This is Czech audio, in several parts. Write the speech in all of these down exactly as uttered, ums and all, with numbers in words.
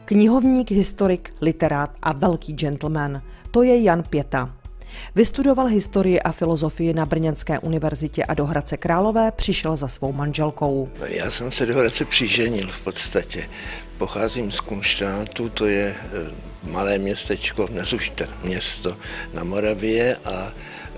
Knihovník, historik, literát a velký gentleman. To je Jan Pěta. Vystudoval historii a filozofii na Brněnské univerzitě a do Hradce Králové přišel za svou manželkou. Já jsem se do Hradce přiženil v podstatě. Pocházím z Kunštátu, to je malé městečko, dnes už město na Moravě a,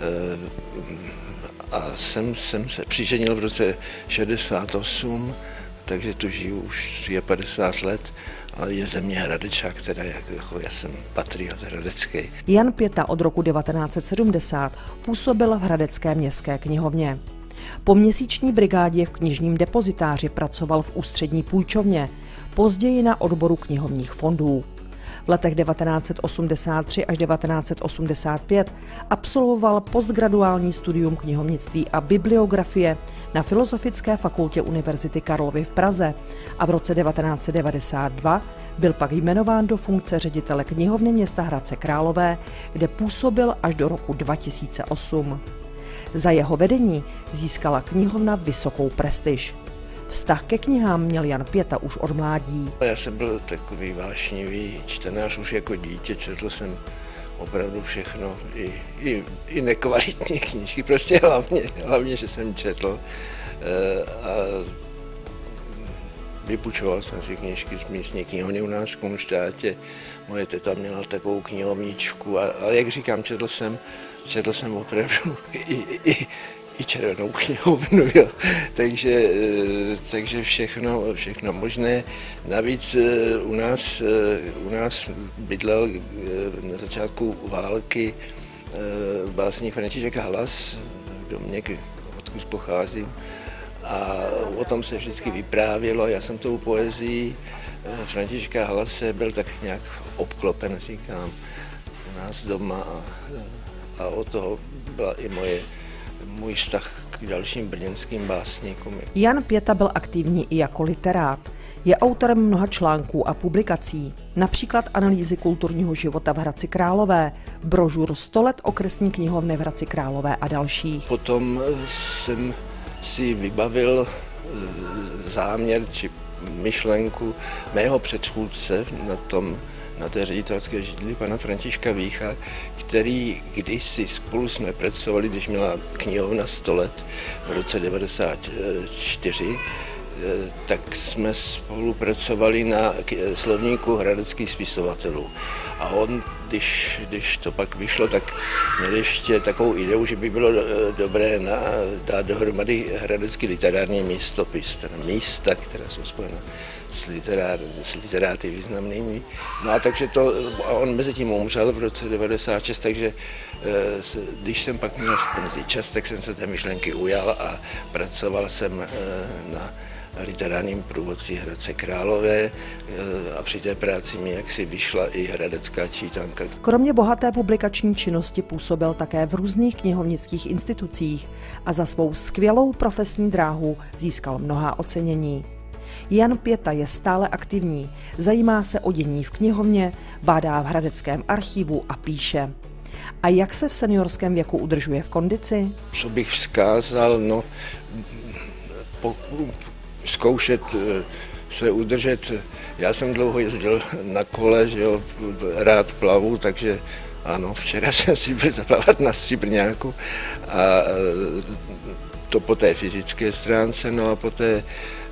a jsem, jsem se přiženil v roce šedesát osm, takže tu žiju už padesát let. A je ze mě Hradečák, teda jako já jsem patriot hradecký. Jan Pěta od roku devatenáct set sedmdesát působil v Hradecké městské knihovně. Po měsíční brigádě v knižním depozitáři pracoval v ústřední půjčovně, později na odboru knihovních fondů. V letech devatenáct set osmdesát tři až devatenáct set osmdesát pět absolvoval postgraduální studium knihovnictví a bibliografie na Filozofické fakultě Univerzity Karlovy v Praze a v roce devatenáct set devadesát dva byl pak jmenován do funkce ředitele knihovny města Hradce Králové, kde působil až do roku dva tisíce osm. Za jeho vedení získala knihovna vysokou prestiž. Vztah ke knihám měl Jan Pěta už od mládí. Já jsem byl takový vášnivý čtenář už jako dítě, četl jsem opravdu všechno, i, i, i nekvalitní knížky, prostě hlavně, hlavně, že jsem četl. A vypůjčoval jsem si knížky z místní knihovny u nás v Kunštátě. Moje teta měla takovou knihovničku, a, ale jak říkám, četl jsem, četl jsem opravdu i, i, i červenou knihovnu, jo. Takže, takže všechno, všechno možné. Navíc u nás, u nás bydlel na začátku války básník František Halas, v domě, odkud pocházím, a o tom se vždycky vyprávělo. Já jsem tou poezii Františka Halase byl tak nějak obklopen, říkám, u nás doma, a, a od toho byla i moje můj vztah k dalším brněnským básníkům. Jan Pěta byl aktivní i jako literát. Je autorem mnoha článků a publikací, například analýzy kulturního života v Hradci Králové, brožur sto let okresní knihovny v Hradci Králové a dalších. Potom jsem si vybavil záměr či myšlenku mého předchůdce na tom na té ředitelské židli, pana Františka Vícha, který kdysi spolu jsme pracovali, když měla knihovna sto let v roce devadesát čtyři, tak jsme spolupracovali na slovníku hradeckých spisovatelů. A on, když, když to pak vyšlo, tak měl ještě takovou ideu, že by bylo dobré na, dát dohromady hradecký literární místopis, teda místa, která jsou spojena s, literár, s literáty významnými. No a takže to, a on mezi tím umřel v roce devadesát šest, takže když jsem pak měl v penzi čas, tak jsem se té myšlenky ujal a pracoval jsem na literárním průvodci Hradce Králové a při té práci mi jaksi vyšla i hradecká čítanka. Kromě bohaté publikační činnosti působil také v různých knihovnických institucích a za svou skvělou profesní dráhu získal mnohá ocenění. Jan Pěta je stále aktivní, zajímá se o dění v knihovně, bádá v hradeckém archivu a píše. A jak se v seniorském věku udržuje v kondici? Co bych vzkázal, no, po, zkoušet se udržet. Já jsem dlouho jezdil na kole, že jo, rád plavu, takže ano, včera jsem si byl zaplavat na Stříbrňáku, a to po té fyzické stránce, no a po té,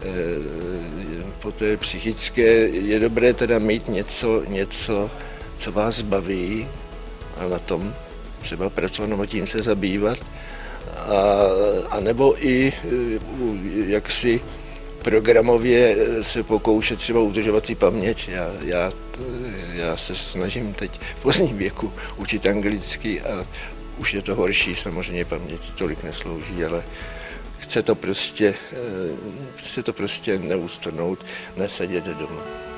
po té psychické je dobré teda mít něco, něco, co vás baví, a na tom třeba pracovat nebo tím se zabývat, a, a nebo i jaksi programově se pokoušet třeba udržovat si paměť. Já, já, já se snažím teď v pozdním věku učit anglicky a už je to horší, samozřejmě paměť tolik neslouží, ale chce to prostě, chce to prostě neustrnout, nesedět doma.